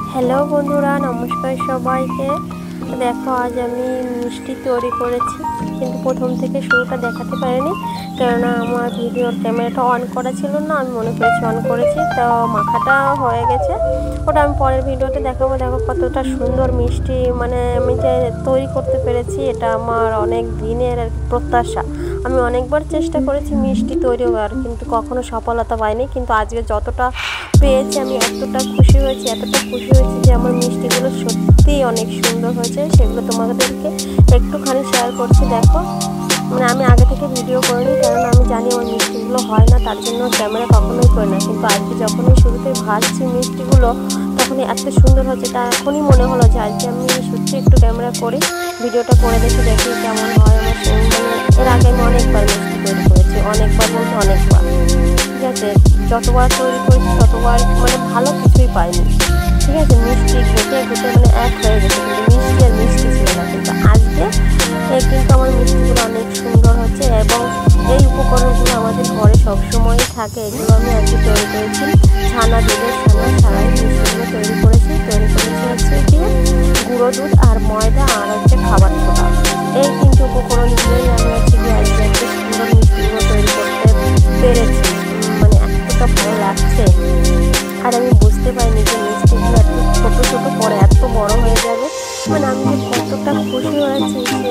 Hello বন্ধুরা, নমস্কার সবাইকে। দেখো, আজ আমি মিষ্টি তৈরি করেছি, কিন্তু প্রথম থেকে শুরুটা দেখাতে পারিনি, কেননা আমার ভিডিওর ক্যামেরাটা অন করা ছিল না। আমি মনে করেছি অন করেছি, তো মাখাটা হয়ে গেছে, ওটা আমি পরের ভিডিওতে দেখাবো। দেখো কতটা সুন্দর মিষ্টি আমি যে তৈরি করতে পেরেছি, এটা আমার অনেক দিনের প্রত্যাশা। আমি অনেকবার চেষ্টা করেছি মিষ্টি তৈরি হওয়ার, কিন্তু কখনো সফলতা পাইনি। কিন্তু আজকে যতটা পেয়েছি আমি এতটা খুশি হয়েছি যে আমার মিষ্টিগুলো সত্যিই অনেক সুন্দর হয়েছে। সেগুলো তোমাদেরকে একটুখানি শেয়ার করছি। দেখো, আমি আগে থেকে ভিডিও করিনি, কারণ আমি জানি আমার মিষ্টিগুলো হয় না, তার জন্য ক্যামেরা কখনোই করি না। কিন্তু আজকে যখনই শুরুতে ভাজছি মিষ্টিগুলো, তখনই এত সুন্দর হচ্ছে, তা এখনই মনে হলো যে আজকে আমি সত্যি একটু ক্যামেরা করি, ভিডিওটা করে দেখি কেমন হয়। আমার এর আগে আমি অনেকবার মিষ্টি তৈরি করেছি, অনেকবার বলতে অনেকবার, ঠিক আছে। যতবার তৈরি করেছি ততবার ভালো কিছুই পাইনি, ঠিক আছে। মিষ্টি ঘেটে এক হয়ে গেছে, কিন্তু মিষ্টি ছিল না। কিন্তু আজকে কিন্তু আমার মিষ্টিগুলো অনেক সুন্দর হচ্ছে, এবং এই উপকরণগুলো আমাদের ঘরে সবসময়ই থাকে। এগুলো আমি আজকে তৈরি করেছি, দুধের ছাড়াই মিষ্টিগুলো তৈরি করেছি হচ্ছে কি গুঁড়ো দুধ আর ময়দা আর হচ্ছে খাবার সোডা। এই তিনটে উপকরণ দিয়েই আমি আজকে একটা সুন্দর মিষ্টিগুলো তৈরি করতে পেরেছি। এতটা ভালো লাগছে, আর আমি বুঝতে পারিনি যে মিষ্টিগুলো এত ছোটো পরে এত বড় হয়ে যাবে। আমি যে কতটা খুশি হয়েছি যে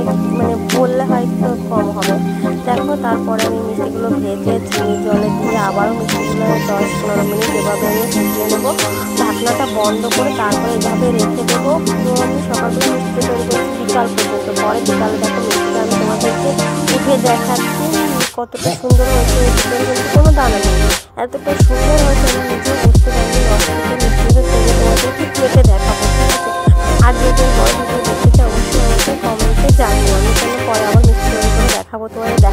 বললে হয়তো কম হবে। দেখো, তারপরে আমি মিষ্টিগুলো ভেজে চিনি জলে দিয়ে আবারও মিষ্টিগুলো 10-15 মিনিট এভাবে আমি ফুটিয়ে নেবো, ঢাকনাটা বন্ধ করে। তারপরে এভাবে রেখে দেবো। আমি সকালবেলা মিষ্টি তৈরি করেছি বিকাল পর্যন্ত, পরে বিকালে দেখো মিষ্টিটা আমি তোমাদেরকে উঠে দেখাচ্ছি কতটা সুন্দর হয়েছে। ভিতরে কিন্তু কোনো দানা নেই, এতটা সুন্দর হয়েছে আমি নিজেও বুঝতে পারিনি। রসটাকে মিষ্টিটা তৈরি তোমাদেরকে কেটে দেখাবো, ঠিক আছে। আর যদি পরে ভিডিও দেখতে চাই অবশ্যই আমাকে কমেন্টে জানিও, আমি তাহলে পরে আবার মিষ্টি তৈরি করে দেখাবো তোমাদের।